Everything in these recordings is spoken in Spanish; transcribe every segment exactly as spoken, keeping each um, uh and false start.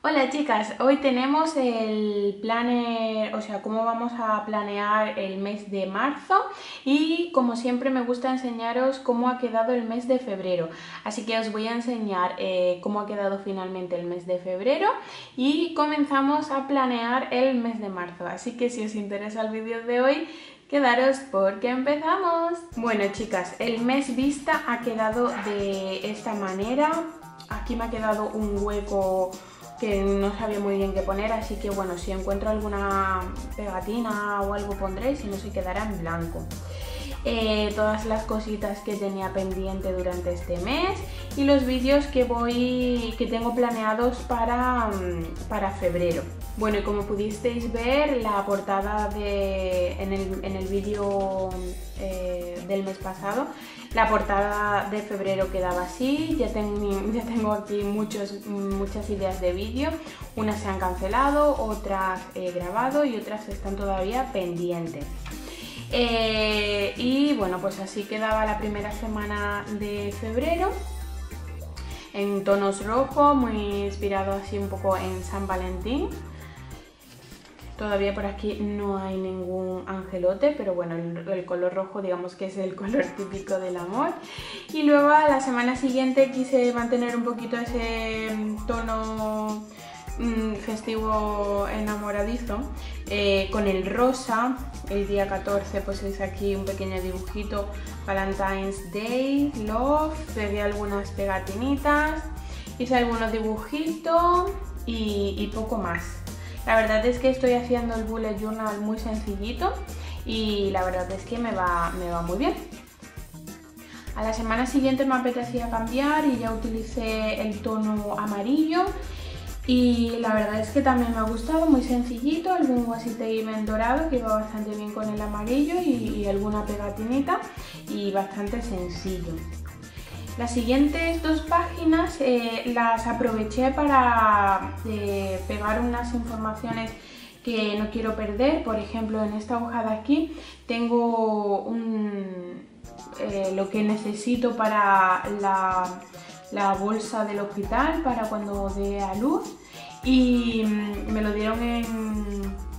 Hola chicas, hoy tenemos el planner, o sea, cómo vamos a planear el mes de marzo y como siempre me gusta enseñaros cómo ha quedado el mes de febrero. Así que os voy a enseñar eh, cómo ha quedado finalmente el mes de febrero y comenzamos a planear el mes de marzo. Así que si os interesa el vídeo de hoy, quedaros porque empezamos. Bueno chicas, el mes vista ha quedado de esta manera. Aquí me ha quedado un hueco que no sabía muy bien qué poner, así que bueno, si encuentro alguna pegatina o algo pondré, si no se quedará en blanco. Eh, todas las cositas que tenía pendiente durante este mes y los vídeos que voy que tengo planeados para, para febrero. Bueno, y como pudisteis ver, la portada de, en el, en el vídeo eh, del mes pasado, la portada de febrero quedaba así. Ya, ten, ya tengo aquí muchos, muchas ideas de vídeo. Unas se han cancelado, otras he grabado y otras están todavía pendientes. Eh, y bueno, pues así quedaba la primera semana de febrero, en tonos rojo, muy inspirado así un poco en San Valentín. Todavía por aquí no hay ningún angelote, pero bueno, el, el color rojo digamos que es el color típico del amor. Y luego a la semana siguiente quise mantener un poquito ese tono mmm, festivo enamoradizo, eh, con el rosa. El día catorce pues es aquí un pequeño dibujito, Valentine's Day, Love, pegué algunas pegatinitas, hice algunos dibujitos y, y poco más. La verdad es que estoy haciendo el bullet journal muy sencillito y la verdad es que me va, me va muy bien. A la semana siguiente me apetecía cambiar y ya utilicé el tono amarillo y la verdad es que también me ha gustado, muy sencillito, algún washi tape en dorado que iba bastante bien con el amarillo y, y alguna pegatinita y bastante sencillo. Las siguientes dos páginas eh, las aproveché para eh, pegar unas informaciones que no quiero perder. Por ejemplo, en esta hoja de aquí tengo un, eh, lo que necesito para la, la bolsa del hospital para cuando dé a luz y me lo dieron en...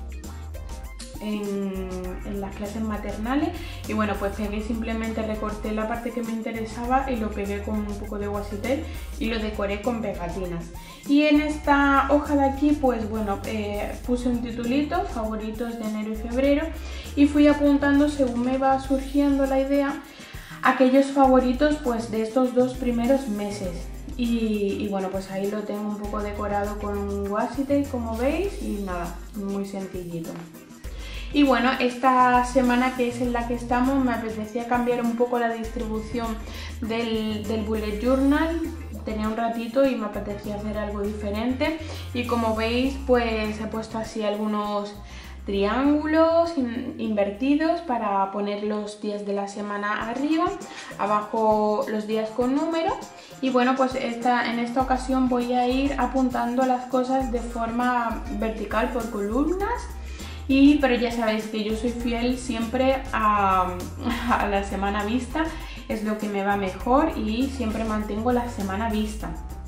En, en las clases maternales y bueno, pues pegué, simplemente recorté la parte que me interesaba y lo pegué con un poco de washi tape y lo decoré con pegatinas. Y en esta hoja de aquí pues bueno, eh, puse un titulito, favoritos de enero y febrero, y fui apuntando según me iba surgiendo la idea aquellos favoritos pues de estos dos primeros meses. Y, y bueno, pues ahí lo tengo un poco decorado con un washi tape, como veis, y nada, muy sencillito. Y bueno, esta semana que es en la que estamos me apetecía cambiar un poco la distribución del, del bullet journal. Tenía un ratito y me apetecía hacer algo diferente y como veis pues he puesto así algunos triángulos in, invertidos para poner los días de la semana arriba, abajo los días con número. Y bueno, pues esta, en esta ocasión voy a ir apuntando las cosas de forma vertical por columnas. Y, pero ya sabéis que yo soy fiel siempre a, a la semana vista, es lo que me va mejor y siempre mantengo la semana vista.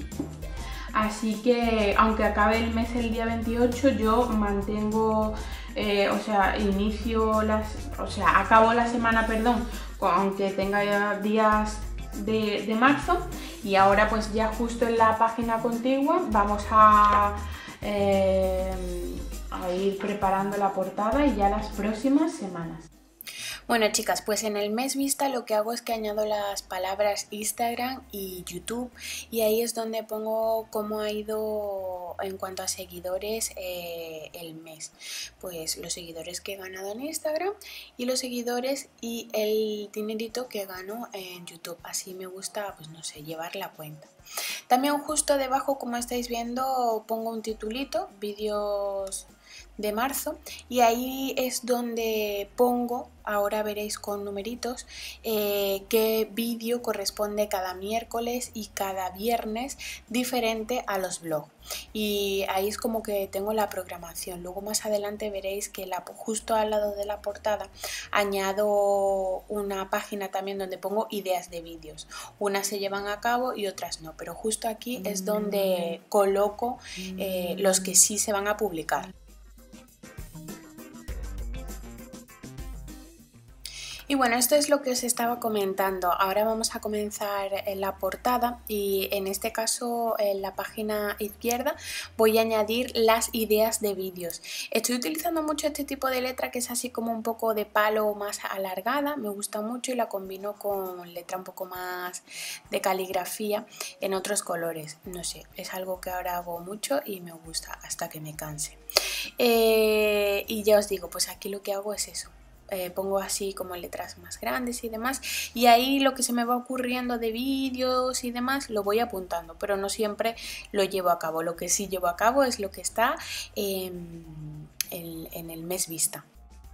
Así que aunque acabe el mes el día veintiocho, yo mantengo, eh, o sea, inicio las, o sea, acabo la semana, perdón, aunque tenga ya días de, de marzo. Y ahora pues ya justo en la página contigua vamos a... Eh, a ir preparando la portada y ya las próximas semanas. Bueno chicas, pues en el mes vista lo que hago es que añado las palabras Instagram y YouTube y ahí es donde pongo cómo ha ido en cuanto a seguidores eh, el mes. Pues los seguidores que he ganado en Instagram y los seguidores y el dinerito que gano en YouTube. Así me gusta, pues no sé, llevar la cuenta. También justo debajo, como estáis viendo, pongo un titulito, vídeos de marzo, y ahí es donde pongo, ahora veréis con numeritos, eh, qué vídeo corresponde cada miércoles y cada viernes diferente a los vlogs. Y ahí es como que tengo la programación. Luego más adelante veréis que la, justo al lado de la portada añado una página también donde pongo ideas de vídeos. Unas se llevan a cabo y otras no, pero justo aquí es donde coloco eh, los que sí se van a publicar. Y bueno, esto es lo que os estaba comentando. Ahora vamos a comenzar en la portada y en este caso en la página izquierda voy a añadir las ideas de vídeos. Estoy utilizando mucho este tipo de letra que es así como un poco de palo más alargada, me gusta mucho y la combino con letra un poco más de caligrafía en otros colores. No sé, es algo que ahora hago mucho y me gusta hasta que me canse. Eh, y ya os digo, pues aquí lo que hago es eso. Eh, pongo así como letras más grandes y demás, y ahí lo que se me va ocurriendo de vídeos y demás lo voy apuntando, pero no siempre lo llevo a cabo. Lo que sí llevo a cabo es lo que está en, en, en el mes vista.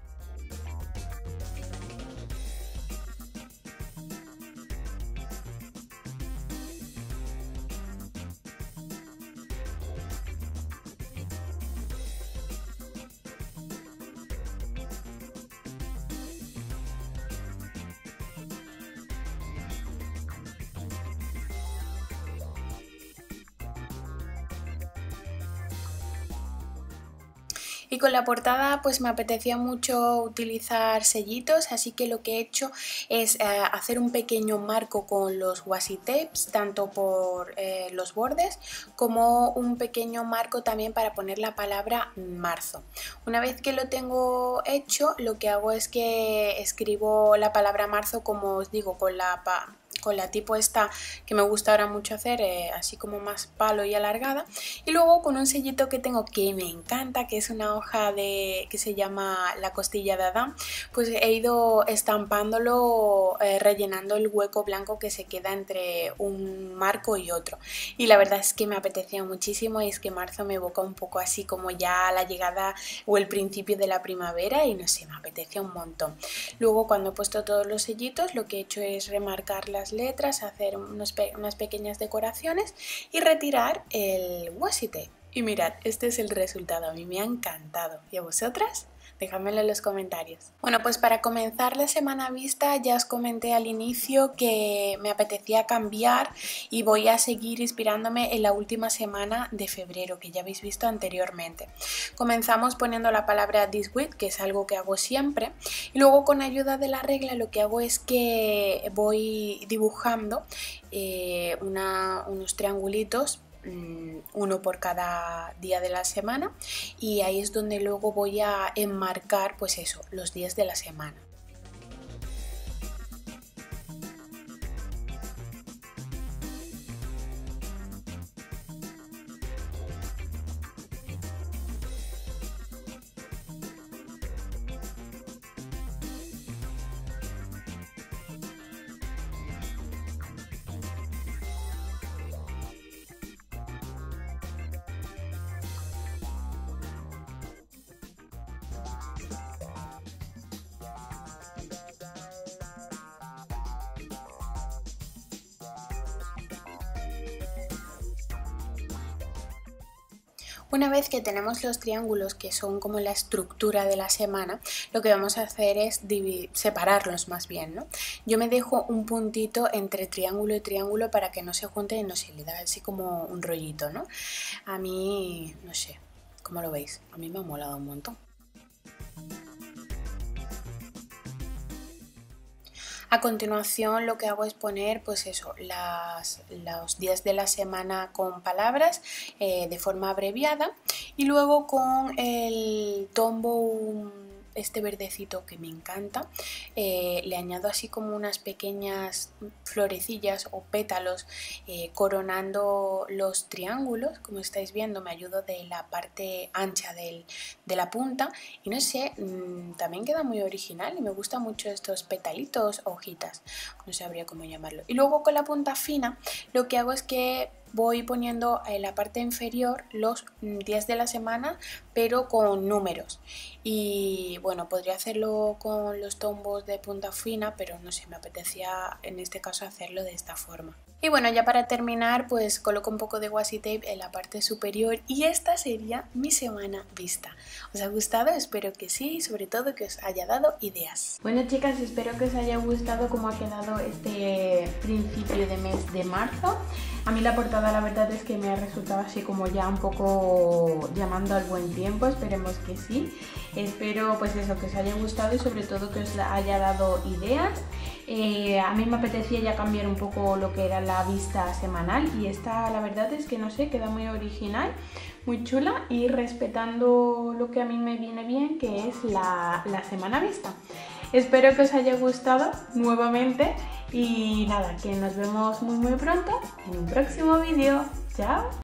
Y con la portada pues me apetecía mucho utilizar sellitos, así que lo que he hecho es eh, hacer un pequeño marco con los washi tapes, tanto por eh, los bordes como un pequeño marco también para poner la palabra marzo. Una vez que lo tengo hecho, lo que hago es que escribo la palabra marzo, como os digo, con la pa con la tipo esta que me gusta ahora mucho hacer, eh, así como más palo y alargada, y luego con un sellito que tengo que me encanta, que es una hoja de que se llama la costilla de Adán, pues he ido estampándolo, eh, rellenando el hueco blanco que se queda entre un marco y otro, y la verdad es que me apetecía muchísimo, y es que marzo me evoca un poco así como ya la llegada o el principio de la primavera, y no sé, me apetecía un montón. Luego cuando he puesto todos los sellitos, lo que he hecho es remarcar las letras, hacer unos pe unas pequeñas decoraciones y retirar el washi tape. Y mirad, este es el resultado, a mí me ha encantado. ¿Y a vosotras? Dejádmelo en los comentarios. Bueno, pues para comenzar la semana vista ya os comenté al inicio que me apetecía cambiar y voy a seguir inspirándome en la última semana de febrero, que ya habéis visto anteriormente. Comenzamos poniendo la palabra this week, que es algo que hago siempre, y luego con ayuda de la regla lo que hago es que voy dibujando eh, una, unos triangulitos, uno por cada día de la semana, y ahí es donde luego voy a enmarcar pues eso, los días de la semana. Una vez que tenemos los triángulos, que son como la estructura de la semana, lo que vamos a hacer es separarlos más bien, ¿no? Yo me dejo un puntito entre triángulo y triángulo para que no se junten y no se le da así como un rollito, ¿no? A mí, no sé, ¿cómo lo veis? A mí me ha molado un montón. A continuación lo que hago es poner pues eso, las, los días de la semana con palabras eh, de forma abreviada, y luego con el tombow este verdecito que me encanta, eh, le añado así como unas pequeñas florecillas o pétalos eh, coronando los triángulos. Como estáis viendo, me ayudo de la parte ancha del, de la punta, y no sé, mmm, también queda muy original y me gustan mucho estos petalitos o hojitas, no sabría cómo llamarlo. Y luego con la punta fina lo que hago es que voy poniendo en la parte inferior los días de la semana, pero con números. Y bueno, podría hacerlo con los tombos de punta fina, pero no sé, me apetecía en este caso hacerlo de esta forma. Y bueno, ya para terminar, pues coloco un poco de washi tape en la parte superior y esta sería mi semana vista. ¿Os ha gustado? Espero que sí y sobre todo que os haya dado ideas. Bueno chicas, espero que os haya gustado cómo ha quedado este principio de mes de marzo. A mí la portada la verdad es que me ha resultado así como ya un poco llamando al buen tiempo, esperemos que sí. Espero pues eso, que os haya gustado y sobre todo que os haya dado ideas. Eh, a mí me apetecía ya cambiar un poco lo que era la vista semanal y esta la verdad es que no sé, queda muy original, muy chula y respetando lo que a mí me viene bien, que es la, la semana vista. Espero que os haya gustado nuevamente y nada, que nos vemos muy muy pronto en un próximo vídeo. ¡Chao!